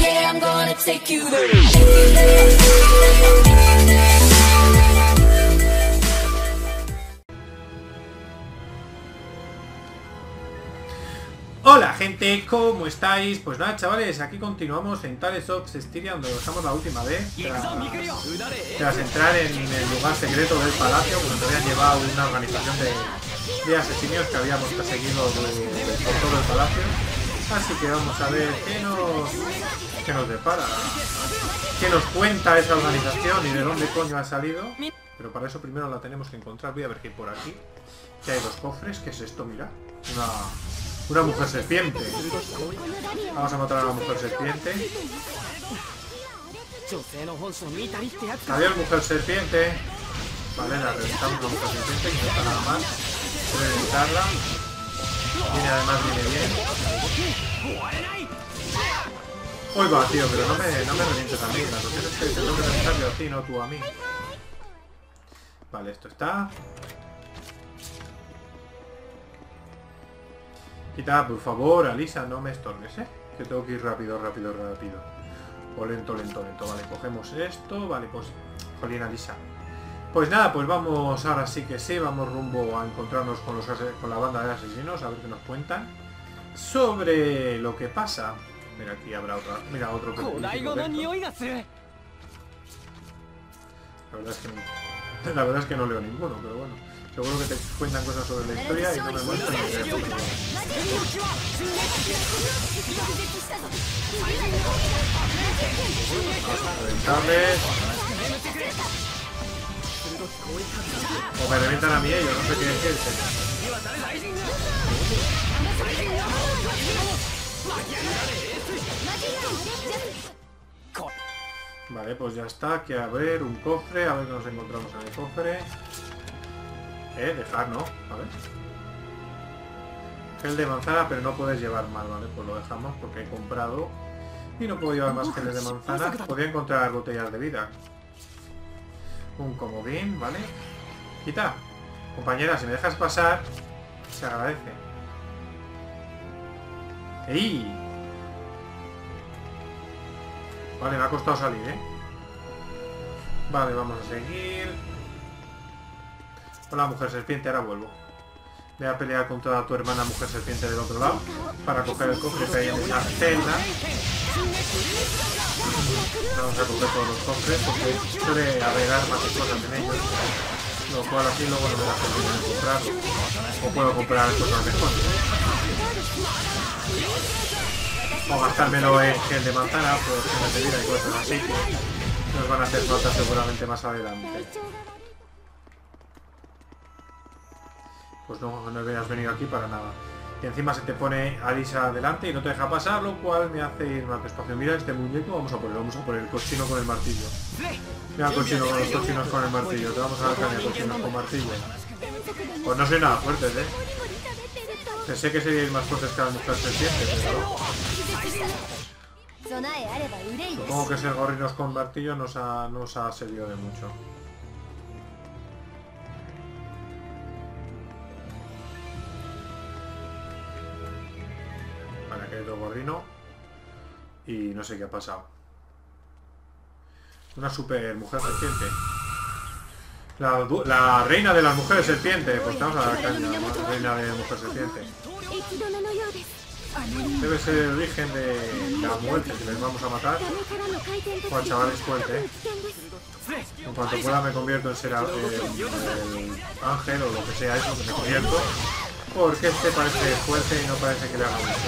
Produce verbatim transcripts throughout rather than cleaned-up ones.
Yeah, I'm gonna take you there. Hola gente, ¿cómo estáis? Pues nada chavales, aquí continuamos en Tales of Styria, donde lo dejamos la última vez tras, tras entrar en el lugar secreto del palacio, donde nos habían llevado una organización de, de asesinos que habíamos perseguido de, de, por todo el palacio. Así que vamos a ver qué nos, qué nos depara, qué nos cuenta esa organización y de dónde coño ha salido. Pero para eso primero la tenemos que encontrar. Voy a ver qué hay por aquí, que hay dos cofres. ¿Qué es esto? Mira, una... Una mujer serpiente. Vamos a matar a la mujer serpiente. Adiós, mujer serpiente. Vale, la reventamos a la mujer serpiente, que no está nada mal. Reventarla. Viene, además viene bien. Uy, va, tío, pero no me, no me revientes a mí. La cuestión es que te tengo que reventar yo a ti, no tú a mí. Vale, esto está. Quita, por favor, Alisa, no me estorbes, ¿eh? Que tengo que ir rápido, rápido, rápido. O lento, lento, lento. Vale, cogemos esto. Vale, pues... Jolín, Alisa. Pues nada, pues vamos, ahora sí que sí, vamos rumbo a encontrarnos con, los, con la banda de asesinos, a ver qué nos cuentan sobre lo que pasa. Mira, aquí habrá otra... Mira, otro... La verdad es que no... La verdad es que no leo ninguno, pero bueno. Seguro que te cuentan cosas sobre la historia y no me muestran ni idea. Vamos a reventarles. O me reventan a mí ellos, no sé qué decirse. Vale, pues ya está. Que a ver, un cofre. A ver qué nos encontramos en el cofre. Eh, dejar, ¿no? A ver. Gel de manzana, pero no puedes llevar más, ¿vale? Pues lo dejamos porque he comprado y no puedo llevar más geles de manzana. Podría encontrar botellas de vida. Un comodín, ¿vale? Quita. Compañera, si me dejas pasar, se agradece. ¡Ey! Vale, me ha costado salir, ¿eh? Vale, vamos a seguir. Hola, mujer serpiente, ahora vuelvo. Voy a pelear contra tu hermana mujer serpiente del otro lado para coger el cofre que hay en esa celda. Vamos a coger todos los cofres porque suele haber armas y cosas en ellos, lo cual así luego no me da pena comprarlo. O puedo comprar cosas mejores. O gastármelo en gel de manzana, pues gemas de vida y cosas así que nos van a hacer falta seguramente más adelante. Pues no, no habías venido aquí para nada. Y encima se te pone Alisa delante y no te deja pasar, lo cual me hace ir más despacio. Mira este muñeco, vamos a ponerlo, vamos a poner el cochino con el martillo. Mira el cochino con los cochinos con el martillo. Te vamos a dar caña, cochinos con martillo. Pues no soy nada fuertes, ¿eh? Pensé que seríais más fuertes que las mujeres serpientes, pero... Supongo que ser gorrinos con martillo nos ha, nos ha servido de mucho. Aquí hay otro gorrino y no sé qué ha pasado. Una super mujer serpiente. La, la reina de las mujeres serpientes. Pues vamos a dar caña, la reina de mujer serpiente. Debe ser el origen de la muerte que les vamos a matar. Bueno, chavales, fuerte, ¿eh? En cuanto pueda me convierto en ser el, el ángel o lo que sea eso que me convierto. Porque este parece fuerte y no parece que le haga mucho.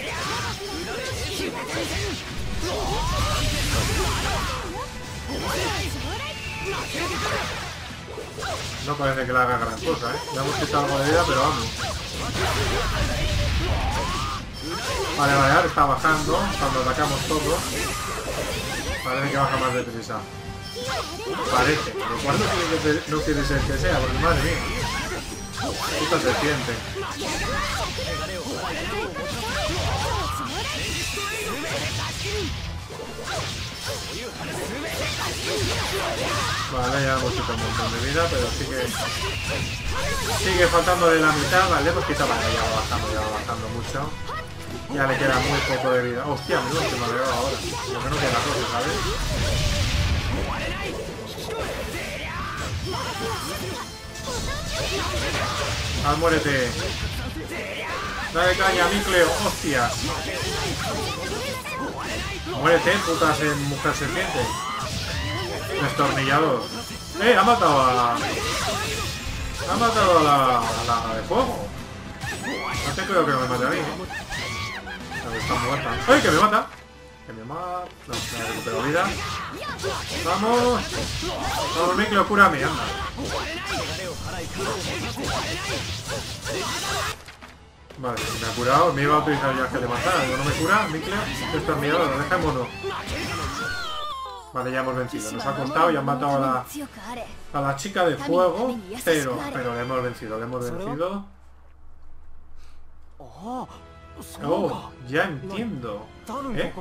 No parece que le haga gran cosa, ¿eh? Le hemos quitado algo de vida, pero vamos. Vale, vale, ahora está bajando cuando atacamos todo. Parece que baja más deprisa. Parece, lo cual no quiere, no quiere ser que sea, porque madre mía. Puta serpiente. Vale, ya hemos quitado un montón de vida, pero sigue sigue faltando de la mitad. Vale, hemos quitado, vale, ya va bajando, ya va bajando mucho. Ya le queda muy poco de vida. Hostia, menudo que me veo ahora. Lo que no queda cosa, ¿sabes? ¡Ah, muérete! ¡Dale caña, Micleo! ¡Hostias! ¡Muérete, puta mujer serpiente! Destornillador. ¡Eh! ¡Ha matado a... ¡Ha matado a la... a la de fuego! No te creo que no me mate a mí, ¿eh? Está muerta. ¡Ay, que me mata! Que me mata... No, me recupero vida. ¡Vamos! ¡Vamos, Micleo, cúrame! ¡Anda! Vale, me ha curado. Me iba a utilizar ya que le matara. No me cura, Micleo. Destornillador, dejémonos. Vale, ya hemos vencido. Nos ha costado y han matado a la... a la chica de fuego. Pero, pero le hemos vencido, le hemos vencido. Oh, ya entiendo. ¿Eh?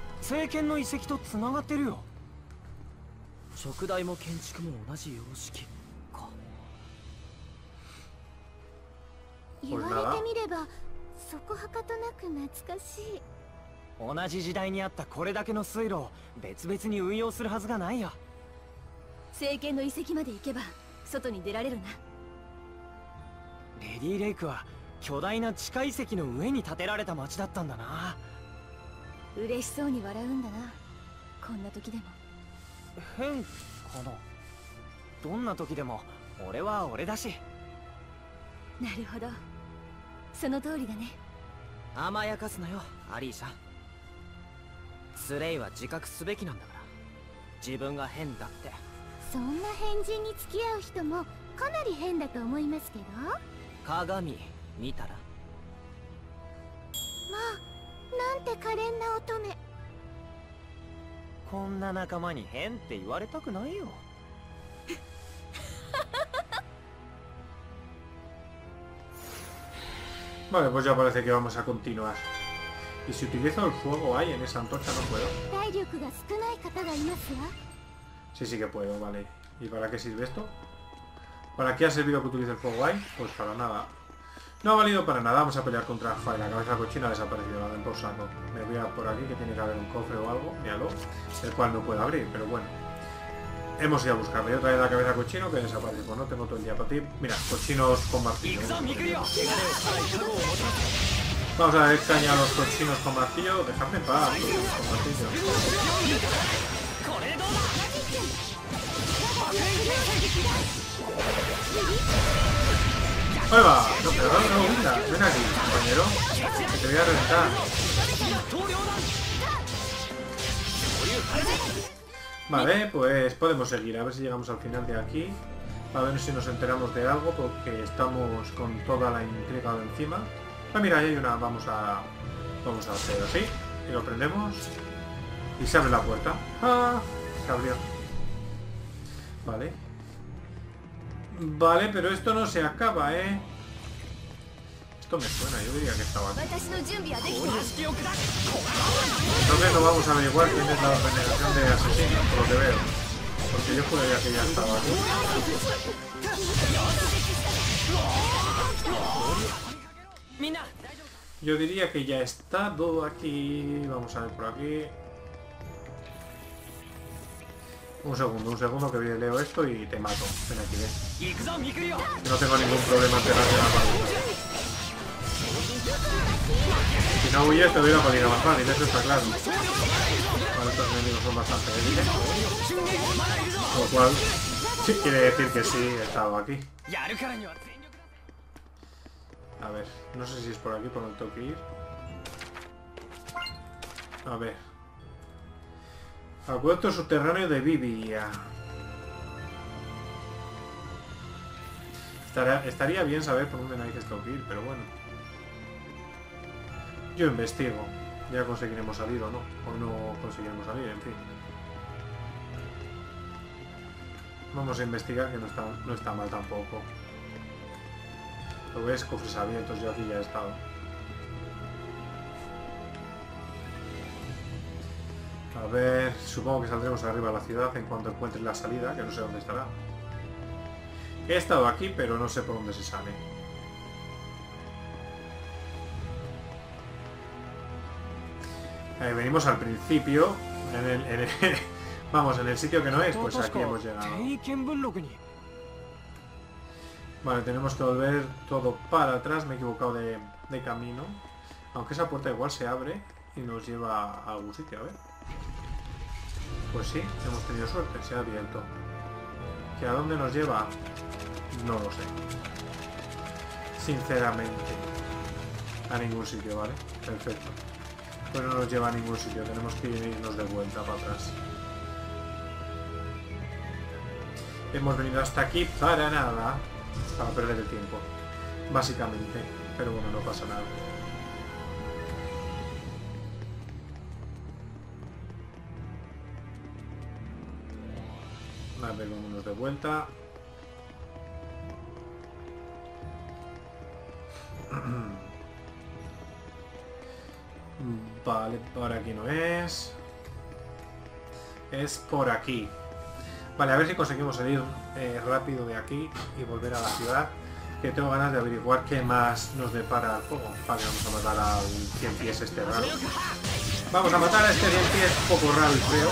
Pues nada. 同じ時代にあったこれだけの水路を別々に運用するはずがないよ。 聖剣の遺跡まで行けば外に出られるな。 レディーレイクは巨大な地下遺跡の上に建てられた町だったんだな。 嬉しそうに笑うんだな。こんな時でも。 変かな。どんな時でも俺は俺だし。 なるほど。その通りだね。 甘やかすなよ、アリーシャ。スレイは自覚すべきなんだから。自分が変だって。 そんな変人に付き合う人もかなり変だと思いますけど。 鏡見たら。 まあ、なんて可憐な乙女。 こんな仲間に変って言われたくないよ。 Vale, pues ya parece que vamos a continuar. Y si utilizo el fuego ahí en esa antorcha no puedo. Sí, sí que puedo, vale. ¿Y para qué sirve esto? ¿Para qué ha servido que utilice el fuego ahí? Pues para nada. No ha valido para nada. Vamos a pelear contra Fire. La cabeza cochina ha desaparecido. La den por saco. Me voy a por aquí que tiene que haber un cofre o algo. Míralo. El cual no puedo abrir, pero bueno. Hemos ido a buscarle. Otra vez la cabeza cochino que desaparece. Pues no tengo todo el día para ti. Mira, cochinos con martillo. Vamos a dar caña a los cochinos con martillo. Dejadme en paz, con martillo. ¡Ahí va! No, pero no, no, venga. Ven aquí, compañero. Que te voy a reventar. Vale, pues podemos seguir, a ver si llegamos al final de aquí. A ver si nos enteramos de algo, porque estamos con toda la intriga de encima. Ah, mira, ahí hay una, vamos a... Vamos a hacer así, y lo prendemos. Y se abre la puerta. ¡Ah! Se abrió. Vale. Vale, pero esto no se acaba, ¿eh? Esto me suena, yo diría que estaba aquí. Entonces no vamos a averiguar quién es la organización de asesinos, por lo que veo. Porque yo juraría que ya estaba aquí. Yo diría que ya ha estado aquí. Vamos a ver por aquí. Un segundo, un segundo que leo esto y te mato. Ven aquí, ven. No tengo ningún problema en pegarte la palina. Si no huyes te doy la palina más fácil, eso está claro. Vale, estos enemigos son bastante débiles. Lo cual sí quiere decir que sí he estado aquí. A ver, no sé si es por aquí por donde tengo que ir. A ver. Acueducto subterráneo de Vivia. Estaría, estaría bien saber por dónde narices tengo que ir, pero bueno. Yo investigo. Ya conseguiremos salir o no. O no conseguiremos salir, en fin. Vamos a investigar, que no está, no está mal tampoco. Lo ves, cofres abiertos, yo aquí ya he estado. A ver, supongo que saldremos arriba a la ciudad en cuanto encuentre la salida, que no sé dónde estará. He estado aquí, pero no sé por dónde se sale. Eh, venimos al principio, en el, en el vamos, en el sitio que no es, pues aquí hemos llegado. Vale, tenemos que volver todo para atrás, me he equivocado de, de camino. Aunque esa puerta igual se abre y nos lleva a algún sitio, a ver. Pues sí, hemos tenido suerte, se ha abierto. ¿Que a dónde nos lleva? No lo sé. Sinceramente. A ningún sitio, ¿vale? Perfecto. Pues no nos lleva a ningún sitio, tenemos que irnos de vuelta para atrás. Hemos venido hasta aquí para nada. Para perder el tiempo. Básicamente. Pero bueno, no pasa nada. A ver, vámonos de vuelta. Vale, por aquí no es. Es por aquí. Vale, a ver si conseguimos salir eh, rápido de aquí y volver a la ciudad. Que tengo ganas de averiguar qué más nos depara el juego. Vale, vamos a matar al cien pies este raro. Vamos a matar a este cien pies un poco raro y feo.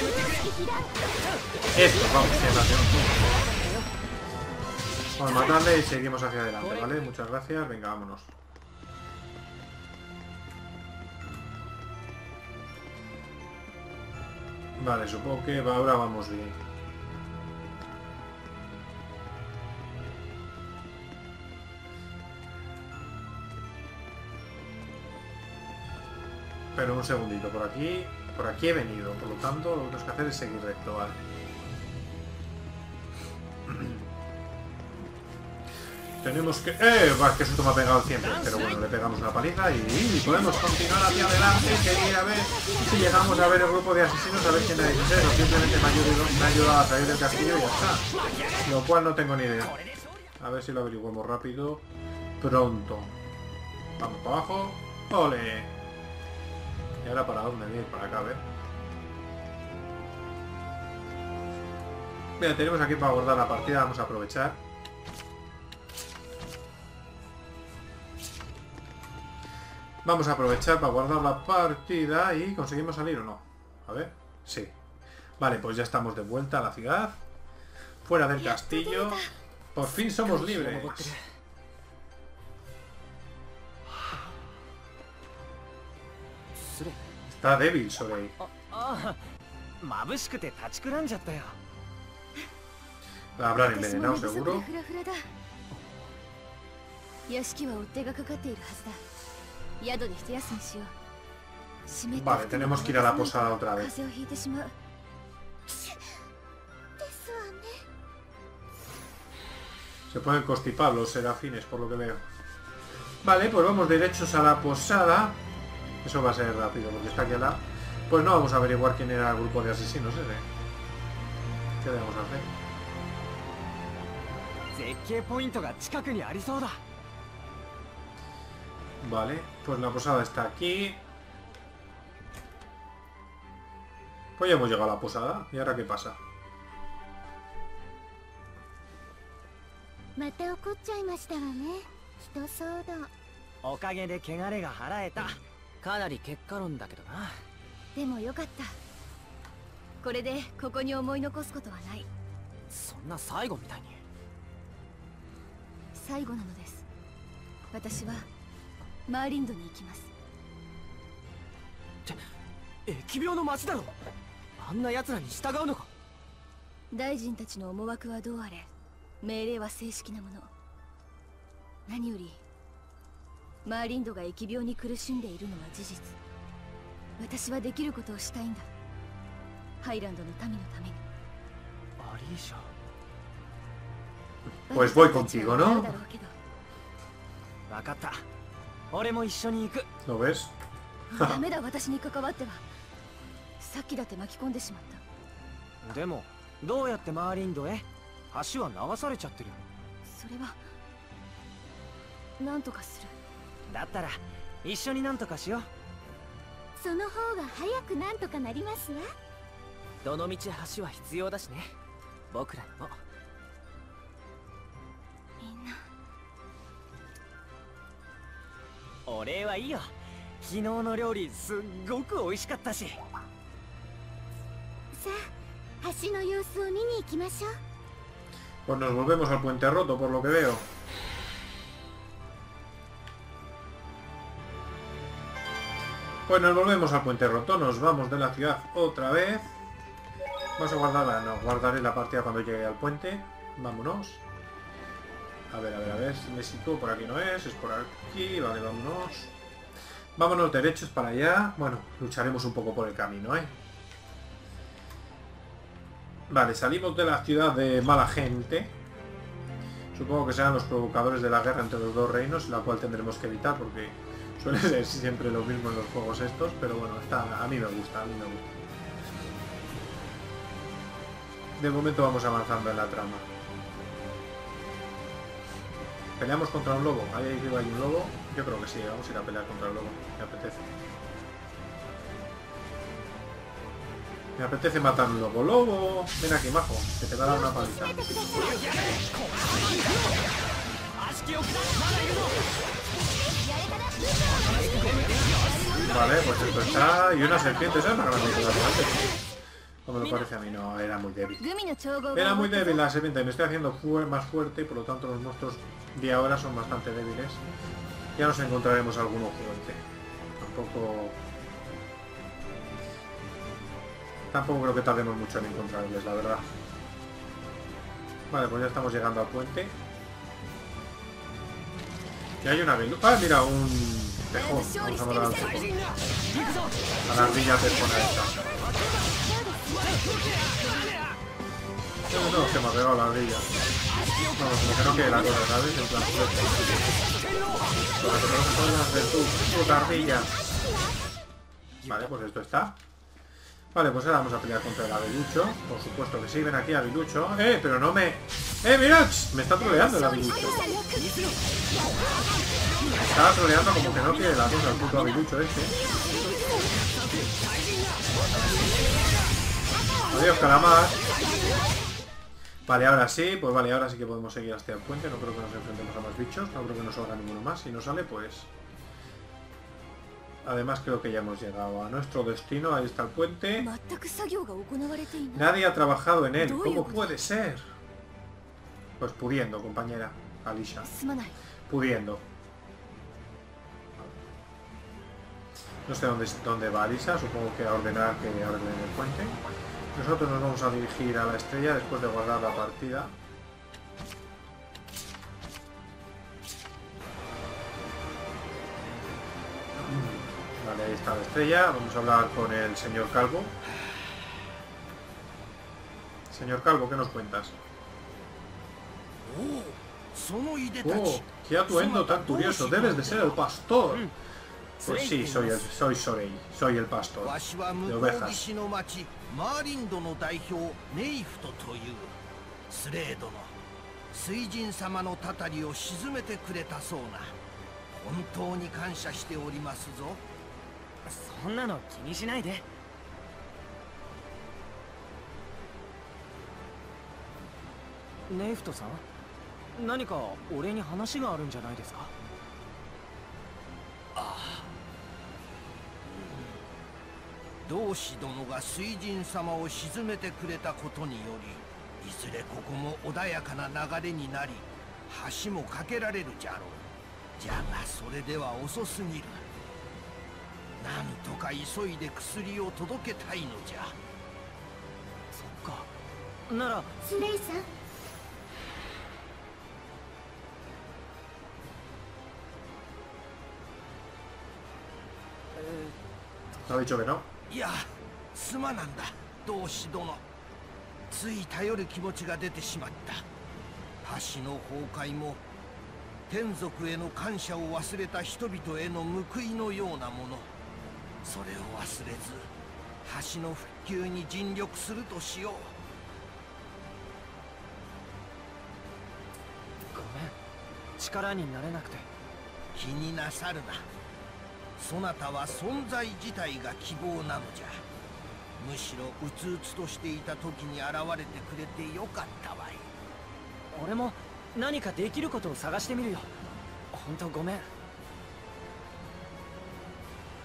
Esto, vamos, que es la peor. Vamos a matarle y seguimos hacia adelante, ¿vale? Muchas gracias, venga, vámonos. Vale, supongo que ahora vamos bien. Pero un segundito, por aquí, por aquí he venido, por lo tanto lo que tenemos que hacer es seguir recto, ¿vale? Tenemos que... ¡Eh! Va, que susto me ha pegado siempre, pero bueno, le pegamos una paliza y, y podemos continuar hacia adelante, quería ver si llegamos a ver el grupo de asesinos, a ver quién ha dicho eso, simplemente me ha ayudado, me ha ayudado a salir del castillo y ya está. Lo cual no tengo ni idea. A ver si lo averiguamos rápido, pronto. Vamos para abajo, ¡ole! ¿Y ahora para dónde? Bien, para acá, a ver. Mira, tenemos aquí para abordar la partida, vamos a aprovechar. Vamos a aprovechar para guardar la partida y conseguimos salir o no. A ver, sí. Vale, pues ya estamos de vuelta a la ciudad. Fuera del castillo. Por fin somos libres. Está débil, Soleil. Va a hablar envenenado, seguro. Vale, tenemos que ir a la posada otra vez. Se pueden constipar los serafines, por lo que veo. Vale, pues vamos derechos a la posada. Eso va a ser rápido, porque está aquí al lado. Pues no vamos a averiguar quién era el grupo de asesinos ese. ¿Qué debemos hacer? Vale, pues la posada está aquí. Pues ya hemos llegado a la posada. ¿Y ahora qué pasa? Vale, pues voy contigo, ¿no? ¿Lo ves? 昨日の料理すっごく美味しかったし。 さあ橋の様子を見に行きましょう。 Pues nos volvemos al puente roto, por lo que veo. Pues nos volvemos al puente roto, nos vamos de la ciudad otra vez. Vamos a guardarla, no, guardaré la partida cuando llegue al puente. Vámonos. A ver, a ver, a ver, si me sitúo por aquí no es, es por aquí, vale, vámonos. Vámonos derechos para allá. Bueno, lucharemos un poco por el camino, ¿eh? Vale, salimos de la ciudad de mala gente. Supongo que serán los provocadores de la guerra entre los dos reinos, la cual tendremos que evitar porque suele ser siempre lo mismo en los juegos estos, pero bueno, está, a mí me gusta, a mí me gusta. De momento vamos avanzando en la trama. ¿Peleamos contra un lobo? Ahí arriba hay un lobo. Yo creo que sí, vamos a ir a pelear contra el lobo. Me apetece. Me apetece matar un lobo. ¡Lobo! Ven aquí, majo, que te va a dar una paliza. Vale, pues esto está... Y una serpiente, ¿sabes? Más grande que la de antes. Como me parece a mí, no, era muy débil. Era muy débil la serpiente, me estoy haciendo fu más fuerte y por lo tanto los monstruos de ahora son bastante débiles. Ya nos encontraremos alguno fuerte. Tampoco... Tampoco creo que tardemos mucho en encontrarles, la verdad. Vale, pues ya estamos llegando al puente. Y hay una velu... ¡Ah, mira! Un tejón. Vamos a matar al tejón. A la ardilla tejona esta. No, no, se me ha pegado la ardilla. No, como que no quiere la cosa, ¿sabes? En plan, lo que te todas de tu puta ardilla. Vale, pues esto está. Vale, pues ahora vamos a pelear contra el avilucho. Por supuesto que sí, ven aquí avilucho. ¡Eh! Pero no me... ¡Eh, mirad! Me está troleando el avilucho. Me estaba troleando como que no quiere la cosa el puto avilucho este. Adiós, calamar. Vale, ahora sí, pues vale, ahora sí que podemos seguir hasta el puente. No creo que nos enfrentemos a más bichos. No creo que nos salga ninguno más. Si no sale, pues... Además creo que ya hemos llegado a nuestro destino. Ahí está el puente. Nadie ha trabajado en él. ¿Cómo puede ser? Pues pudiendo, compañera Alicia. Pudiendo. No sé dónde, dónde va Alicia. Supongo que a ordenar que ordenen el puente. Nosotros nos vamos a dirigir a la estrella después de guardar la partida. Vale, ahí está la estrella. Vamos a hablar con el señor Calvo. Señor Calvo, ¿qué nos cuentas? Oh, qué atuendo tan curioso. Debes de ser el pastor. Pues sí, soy el, soy Sorei. Soy el pastor de ovejas. Neifto-san, 何か俺に話があるんじゃないですか? 同志殿が水神様を沈めてくれたことにより、いずれここも穏やかな流れになり、橋も架けられるじゃろう。じゃがそれでは遅すぎる。なんとか急いで薬を届けたいのじゃ。 そっか。ならスレイさん。 Ha dicho que no. いや、すまなんだ、同志殿。つい頼る気持ちが出てしまった。橋の崩壊も天族への感謝を忘れた人々への報いのようなもの。それを忘れず、橋の復旧に尽力するとしよう。 ごめん、力になれなくて。 気になさるな。 そなたは存在自体が希望なのじゃ。むしろうつうつとしていた時に現れてくれてよかったわい。 俺も何かできることを探してみるよ。本当ごめん。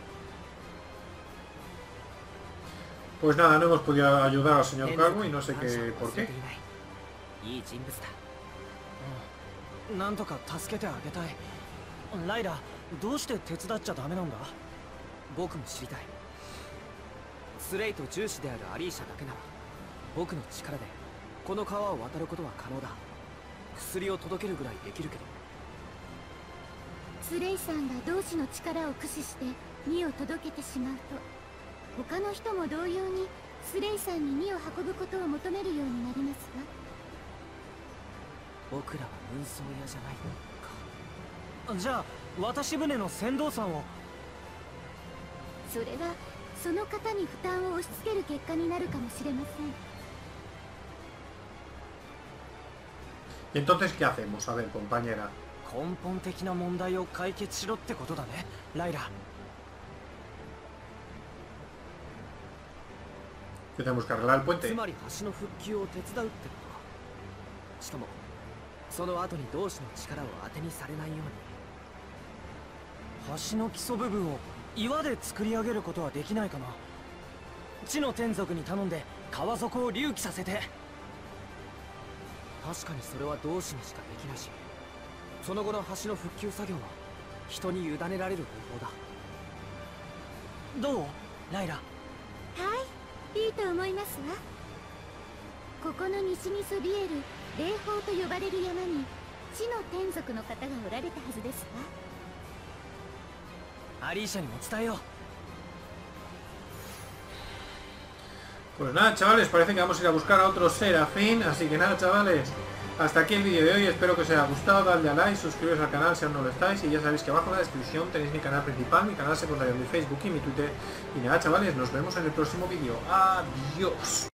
Pues nada, no hemos podido ayudar al señor Cargo y no sé qué por qué. いい人物だ。うん、なんとか助けてあげたい。ライラ、どうして手伝っちゃダメなんだ？僕も知りたい。スレイと重視であるアリーシャだけなら僕の力でこの川を渡ることは可能だ。薬を届けるぐらいできるけど。 スレイさんが同志の力を駆使して荷を届けてしまうと、他の人も同様にスレイさんに荷を運ぶことを求めるようになりますわ。 僕らは運送屋じゃないのか。じゃあ渡し船の船頭さんを。 それはその方に負担を押し付ける結果になるかもしれません。 ¿Y entonces qué hacemos? A ver, compañera. 根本的な問題を解決しろってことだね、ライラ。 ¿Que tenemos que arreglar el puente? つまり橋の復旧を手伝うってことか。しかもその後に同志の力を当てにされないように。橋の基礎部分を岩で作り上げることはできないかな。地の天族に頼んで川底を隆起させて。確かにそれは同志にしかできないし、その後の橋の復旧作業は人に委ねられる方法だ。どう、ライラ？ はい、いいと思いますわ。ここの西にそびえる霊峰と呼ばれる山に地の天族の方がおられたはずですわ。 アリーシャにも伝えよう。 Pues nada, chavales, parece que vamos a ir a buscar a otro Serafín. Así que nada, chavales, hasta aquí el vídeo de hoy. Espero que os haya gustado. Dadle a like, suscribiros al canal si aún no lo estáis. Y ya sabéis que abajo en la descripción tenéis mi canal principal, mi canal secundario, mi Facebook y mi Twitter. Y nada, chavales, nos vemos en el próximo vídeo. Adiós.